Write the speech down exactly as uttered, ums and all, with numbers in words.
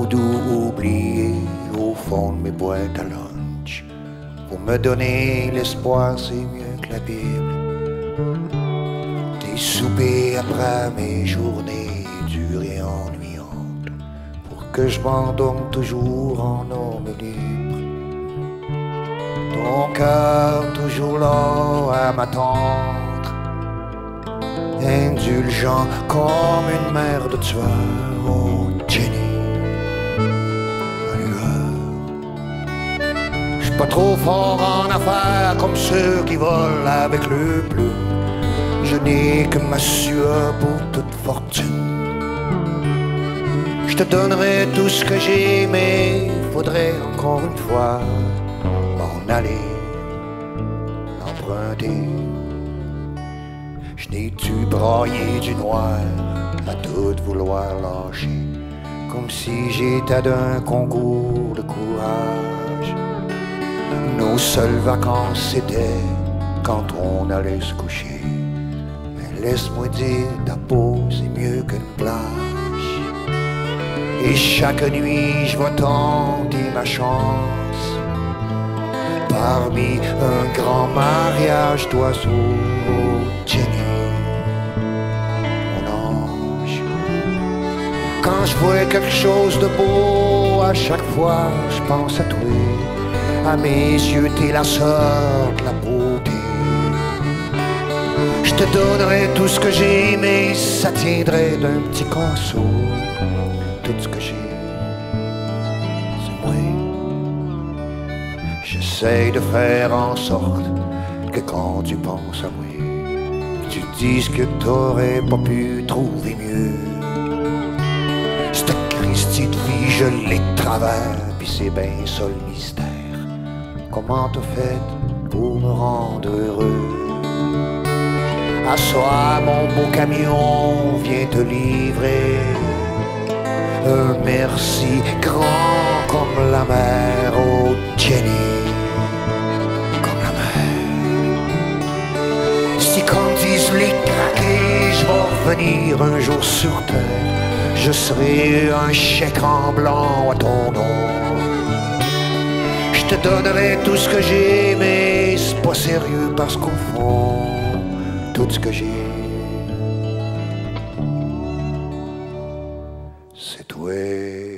doudous oubliés au fond de mes boîtes à lunch. Pour me donner l'espoir, c'est mieux que la Bible. Des soupers après mes journées dures et ennuyantes, pour que je m'endorme toujours en homme libre. Ton cœur toujours là à m'attendre, indulgent comme une mère de tueur. Oh Jenny, ma lueur. J'suis pas trop fort en affaires comme ceux qui volent avec le plume. Je n'ai que ma sueur pour toute fortune. Je te donnerai tout ce que j'ai, mais faudrait encore une fois m'en aller, l'emprunter. Je n'ai-tu braillé du noir à tout vouloir lâcher, comme si j'étais d'un concours de courage. Nos seules vacances c'était quand on allait se coucher. Mais laisse-moi dire, ta peau c'est mieux qu'une plage. Et chaque nuit je vais tenter ma chance parmi un grand mariage d'oiseaux. Oh Jenny, mon ange. Quand je vois quelque chose de beau, à chaque fois je pense à toi. À mes yeux t'es la sœur de la beauté. Je te donnerai tout ce que j'ai, mais ça tiendrait d'un petit casseau. Tout ce que j'ai, c'est moi. J'essaie de faire en sorte que quand tu penses à moi, tu te dises que t'aurais pas pu trouver mieux. Cette Christie de vie, je l'ai de travers, pis c'est ben ça le mystère. Comment t'as fait pour me rendre heureux? À soi, mon beau camion vient te livrer un merci grand comme la mer. Oh Jenny, comme la mer. Si comme disent les craqués, je vais revenir un jour sur terre, je serai un chèque en blanc à ton nom. Je te donnerai tout ce que j'ai, mais c'est pas sérieux parce qu'au fond, tout ce que j'ai, c'est toi.